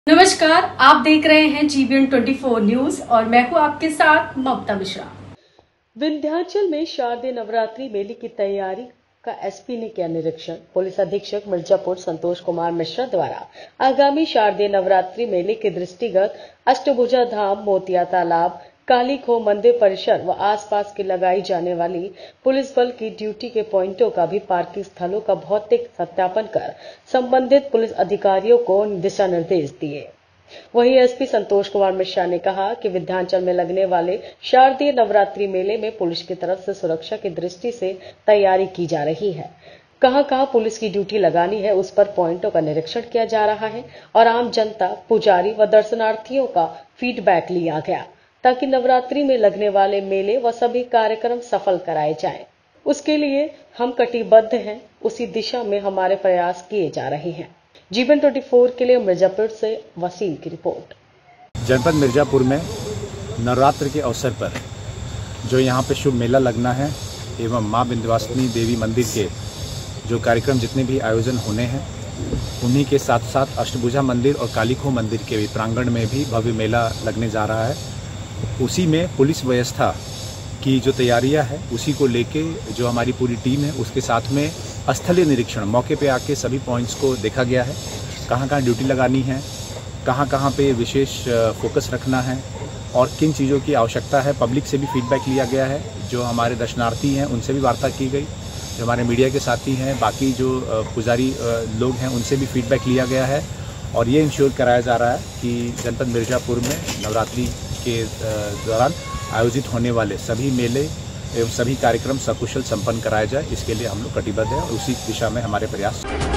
नमस्कार, आप देख रहे हैं GBN 24 न्यूज और मैं हूं आपके साथ ममता मिश्रा। विंध्याचल में शारदीय नवरात्रि मेले की तैयारी का एसपी ने किया निरीक्षण। पुलिस अधीक्षक मिर्जापुर संतोष कुमार मिश्रा द्वारा आगामी शारदीय नवरात्रि मेले के दृष्टिगत अष्टभुजा धाम, मोतिया तालाब, काली खो मंदिर परिसर व आसपास की लगाई जाने वाली पुलिस बल की ड्यूटी के पॉइंटों का भी पार्किंग स्थलों का भौतिक सत्यापन कर संबंधित पुलिस अधिकारियों को दिशा निर्देश दिए। वहीं एसपी संतोष कुमार मिश्रा ने कहा कि विंध्याचल में लगने वाले शारदीय नवरात्रि मेले में पुलिस की तरफ से सुरक्षा की दृष्टि से तैयारी की जा रही है। कहां पुलिस की ड्यूटी लगानी है, उस पर पॉइंटों का निरीक्षण किया जा रहा है और आम जनता, पुजारी व दर्शनार्थियों का फीडबैक लिया गया ताकि नवरात्रि में लगने वाले मेले व सभी कार्यक्रम सफल कराए जाएं। उसके लिए हम कटिबद्ध हैं, उसी दिशा में हमारे प्रयास किए जा रहे हैं। GBN 24 के लिए मिर्जापुर से वसीम की रिपोर्ट। जनपद मिर्जापुर में नवरात्र के अवसर पर जो यहाँ पे शुभ मेला लगना है एवं माँ विंध्यवासिनी देवी मंदिर के जो कार्यक्रम जितने भी आयोजन होने हैं, उन्हीं के साथ साथ अष्टभुजा मंदिर और काली खो मंदिर के प्रांगण में भी भव्य मेला लगने जा रहा है। उसी में पुलिस व्यवस्था की जो तैयारियां है, उसी को लेके जो हमारी पूरी टीम है, उसके साथ में स्थलीय निरीक्षण मौके पे आके सभी पॉइंट्स को देखा गया है। कहाँ ड्यूटी लगानी है, कहाँ पे विशेष फोकस रखना है और किन चीज़ों की आवश्यकता है। पब्लिक से भी फीडबैक लिया गया है, जो हमारे दर्शनार्थी हैं उनसे भी वार्ता की गई, जो हमारे मीडिया के साथी हैं, बाकी जो पुजारी लोग हैं उनसे भी फीडबैक लिया गया है और ये इंश्योर कराया जा रहा है कि जनपद मिर्जापुर में नवरात्रि के दौरान आयोजित होने वाले सभी मेले एवं सभी कार्यक्रम सकुशल संपन्न कराया जाए। इसके लिए हम लोग कटिबद्ध हैं और उसी दिशा में हमारे प्रयास